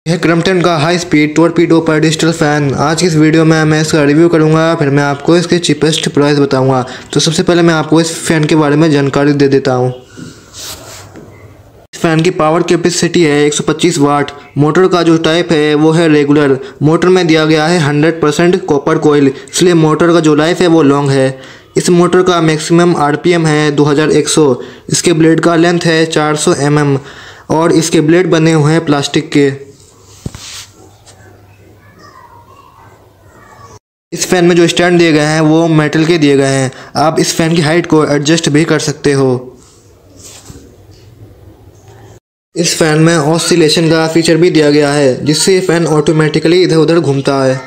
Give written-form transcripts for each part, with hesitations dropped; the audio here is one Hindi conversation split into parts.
यह क्रम्पटन का हाई स्पीड टॉर्पीडो पर डिजिटल फ़ैन। आज की इस वीडियो में मैं इसका रिव्यू करूंगा, फिर मैं आपको इसके चीपेस्ट प्राइस बताऊंगा। तो सबसे पहले मैं आपको इस फ़ैन के बारे में जानकारी दे देता हूं। इस फ़ैन की पावर कैपेसिटी है 125 वाट। मोटर का जो टाइप है वो है रेगुलर। मोटर में दिया गया है 100% कॉपर कोयल, इसलिए मोटर का जो लाइफ है वो लॉन्ग है। इस मोटर का मैक्सिमम आरपीएम है 2100। इसके ब्लेड का लेंथ है 400 mm और इसके ब्लेड बने हुए हैं प्लास्टिक के। इस फ़ैन में जो स्टैंड दिए गए हैं वो मेटल के दिए गए हैं। आप इस फ़ैन की हाइट को एडजस्ट भी कर सकते हो। इस फ़ैन में ऑसिलेशन का फीचर भी दिया गया है, जिससे ये फ़ैन ऑटोमेटिकली इधर उधर घूमता है।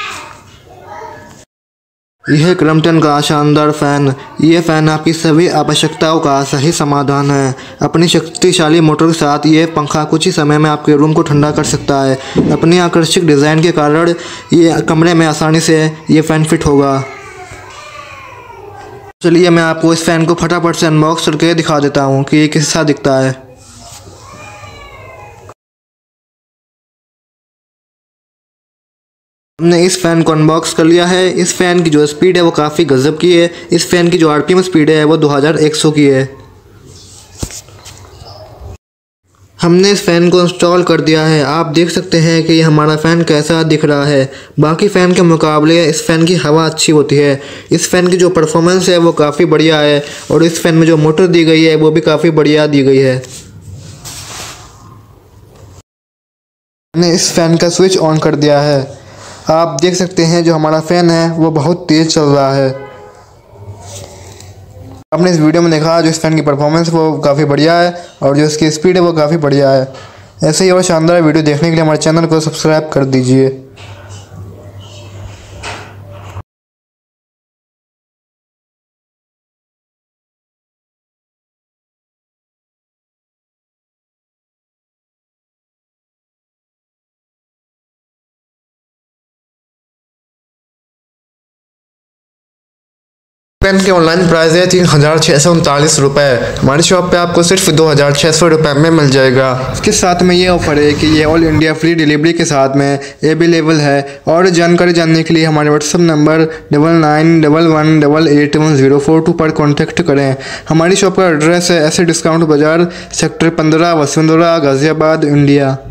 यह क्रम्पटन का शानदार फ़ैन। यह फ़ैन आपकी सभी आवश्यकताओं का सही समाधान है। अपनी शक्तिशाली मोटर के साथ ये पंखा कुछ ही समय में आपके रूम को ठंडा कर सकता है। अपनी आकर्षक डिज़ाइन के कारण ये कमरे में आसानी से ये फ़ैन फिट होगा। चलिए मैं आपको इस फ़ैन को फटाफट से अनबॉक्स करके दिखा देता हूँ कि ये कैसा दिखता है। हमने इस फ़ैन को अनबॉक्स कर लिया है। इस फ़ैन की जो स्पीड है वो काफ़ी गज़ब की है। इस फ़ैन की जो आरपीएम स्पीड है वो 2100 की है। हमने इस फ़ैन को इंस्टॉल कर दिया है। आप देख सकते हैं कि ये हमारा फ़ैन कैसा दिख रहा है। बाकी फ़ैन के मुकाबले इस फ़ैन की हवा अच्छी होती है। इस फ़ैन की जो परफॉर्मेंस है वो काफ़ी बढ़िया है और इस फ़ैन में जो मोटर दी गई है वो भी काफ़ी बढ़िया दी गई है। हमने इस फ़ैन का स्विच ऑन कर दिया है। आप देख सकते हैं जो हमारा फ़ैन है वो बहुत तेज़ चल रहा है। आपने इस वीडियो में देखा जो इस फ़ैन की परफॉर्मेंस वो काफ़ी बढ़िया है और जो इसकी स्पीड है वो काफ़ी बढ़िया है। ऐसे ही और शानदार वीडियो देखने के लिए हमारे चैनल को सब्सक्राइब कर दीजिए। पेन के ऑनलाइन प्राइस है 3639 रुपये। हमारी शॉप पे आपको सिर्फ 2600 रुपये में मिल जाएगा। इसके साथ में ये ऑफर है कि ये ऑल इंडिया फ्री डिलीवरी के साथ में अवेलेबल है। और जानकारी जानने के लिए हमारे व्हाट्सअप नंबर 9911881042 पर कॉन्टैक्ट करें। हमारी शॉप का एड्रेस है ऐसे डिस्काउंट बाज़ार, सेक्टर 15, वसुंधरा, गाज़ियाबाद, इंडिया।